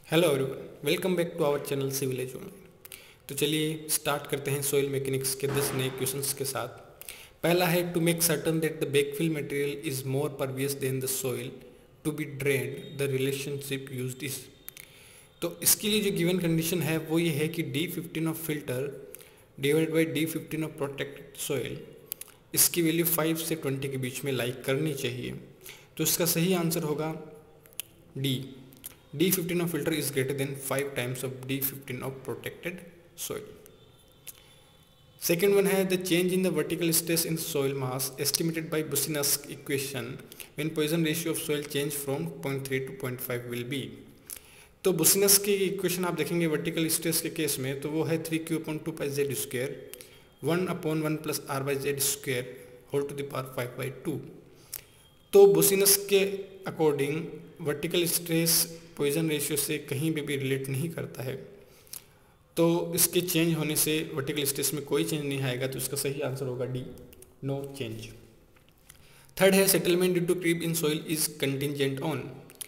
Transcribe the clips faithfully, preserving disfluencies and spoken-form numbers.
Hello everyone, welcome back to our channel civil edge only. तो चलिए start करते हैं सॉइल मैकेनिक्स के दस नए क्वेश्चंस के साथ। पहला है to make certain that the backfill material is more pervious than the soil to be drained the relationship used is. तो इसके लिए जो गिवन कंडीशन है वो ये है कि D fifteen of filter divide by D fifteen of protected soil, इसकी वैल्यू फाइव से ट्वेंटी के बीच में लाइक करनी चाहिए। तो इसका सही आंसर होगा D, D fifteen of filter is greater than five times of D fifteen of protected soil. Second one है the change in the vertical stress in soil mass estimated by Boussinesq equation when Poisson ratio of soil change from zero point three to zero point five will be। तो Boussinesq की equation आप देखेंगे vertical stress के case में तो वो है three Q upon two pi Z square one upon one plus R by Z square whole to the power five by two. तो Boussinesq के according vertical stress Poisson ratio से कहीं भी भी रिलेट नहीं करता है, तो इसके चेंज होने से वर्टिकल स्ट्रेस में कोई चेंज नहीं आएगा। तो इसका सही आंसर होगा डी, नो चेंज। थर्ड है settlement due to creep in soil is contingent on.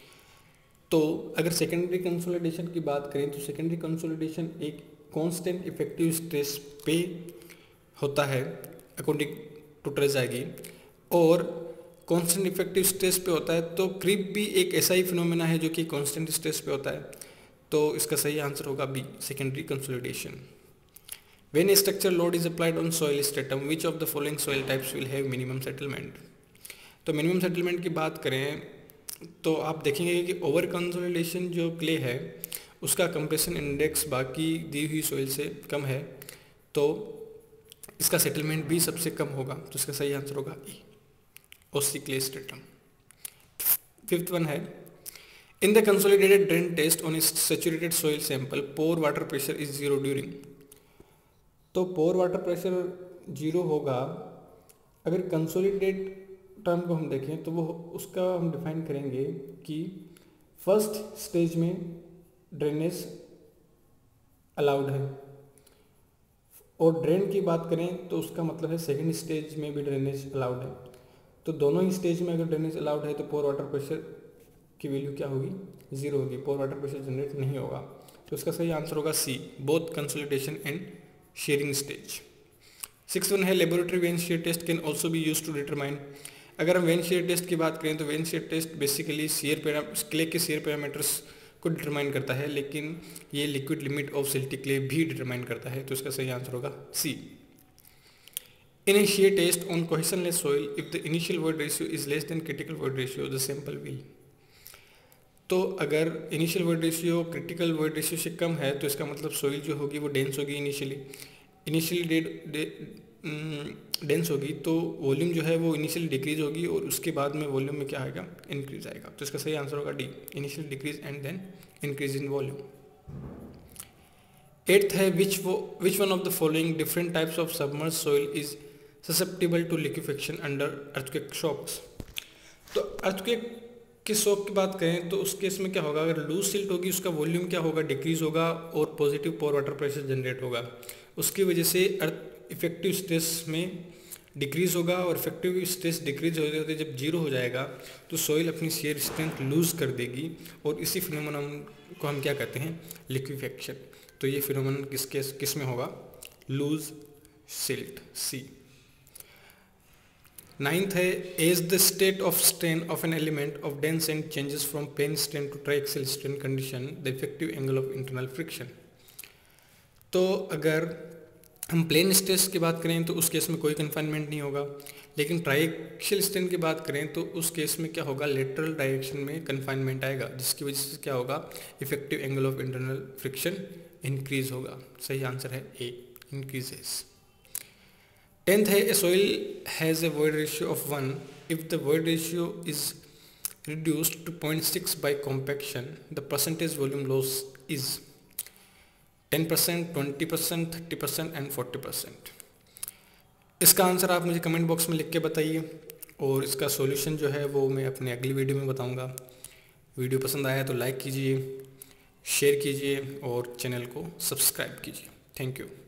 तो अगर सेकेंडरी कंसोलिडेशन की बात करें तो सेकेंडरी कंसोलिडेशन एक कांस्टेंट इफेक्टिव स्ट्रेस पे होता है अकॉर्डिंग टू ट्रेज़ागी, और कांस्टेंट इफेक्टिव स्ट्रेस पे होता है। तो क्रीप भी एक ऐसा ही फिनोमेना है जो कि कांस्टेंट स्ट्रेस पे होता है। तो इसका सही आंसर होगा B, secondary consolidation. When a structure load is applied on soil stratum which of the following soil types will have minimum settlement. तो मिनिमम सेटलमेंट की बात करें तो आप देखेंगे कि ओवर कंसोलिडेशन जो क्ले है उसका कंप्रेशन इंडेक्स बाकी दी हुई सॉइल से कम है, तो इसका सेटलमेंट भी सबसे कम होगा। तो इसका सही आंसर होगा E, OC clay stratum. Fifth one है in the consolidated drain test on saturated soil sample pore water pressure is zero during. तो पोर वाटर प्रेशर जीरो होगा अगर कंसोलिडेट टर्म को हम देखें तो वो उसका हम डिफाइन करेंगे कि फर्स्ट स्टेज में ड्रेनेज अलाउड है, और ड्रेन की बात करें तो उसका मतलब है सेकेंड स्टेज में भी ड्रेनेज अलाउड है। तो दोनों ही स्टेज में अगर ड्रेनेज अलाउड है तो पोर वाटर प्रेशर की वैल्यू क्या होगी, जीरो होगी, पोर वाटर प्रेशर जनरेट नहीं होगा। तो इसका सही आंसर होगा C, both consolidation and shearing stage. Six one है laboratory vane shear test can also be use to determine. अगर हम वेन शेयर टेस्ट की बात करें तो vane shear test basically shear पैरा क्ले के शेयर पैरामीटर्स को डिटरमाइन करता है, लेकिन ये liquid limit of silty clay भी डिटरमाइन करता है। तो इसका सही आंसर होगा सी। In a shear test on cohesionless soil, if the initial void ratio is less than critical void ratio, the sample will। तो अगर initial void ratio critical void ratio से कम है तो इसका मतलब सॉइल जो होगी वो डेंस होगी, इनिशियली इनिशियली डेंस होगी, तो वॉल्यूम जो है वो इनिशियली डिक्रीज होगी और उसके बाद में वॉल्यूम में क्या आएगा, इंक्रीज आएगा। तो इसका सही आंसर होगा D, initial decrease and then increase in volume. Eighth है which which one of the following different types of submerge soil is susceptible to liquefaction under earthquake shocks. तो अर्थक्वेक के शॉक की बात करें तो उस केस में क्या होगा, अगर लूज सिल्ट होगी उसका वॉल्यूम क्या होगा, डिक्रीज होगा और positive pore water pressure generate होगा। उसकी वजह से अर्थ इफेक्टिव स्ट्रेस में डिक्रीज होगा, और इफेक्टिव स्ट्रेस डिक्रीज होते होते जब जीरो हो जाएगा तो सॉइल अपनी शेयर स्ट्रेंथ लूज कर देगी, और इसी फिनोमेनन को हम क्या कहते हैं, लिक्विफेक्शन। तो ये फिनोमेनन किस केस किस में होगा, लूज सिल्ट, सी। नाइन्थ है as the state of strain of an element of dense and changes from plane strain to triaxial strain condition the effective angle of internal friction. तो अगर हम plane stress की बात करें तो उस case में कोई कन्फाइनमेंट नहीं होगा, लेकिन ट्राइएक्सियल स्ट्रेन की बात करें तो उस केस में क्या होगा, लेटरल डायरेक्शन में कन्फाइनमेंट आएगा, जिसकी वजह से क्या होगा, effective angle of internal friction increase होगा। सही आंसर है ए, इंक्रीजेस। टेंथ है a soil has a void ratio of one if the void ratio is reduced to point six by compaction the percentage volume loss is ten percent, twenty percent, thirty percent and forty percent. इसका answer आप मुझे comment box में लिख के बताइए, और इसका solution जो है वो मैं अपने अगली वीडियो में बताऊंगा। वीडियो पसंद आया तो लाइक कीजिए, शेयर कीजिए और चैनल को सब्सक्राइब कीजिए। Thank you.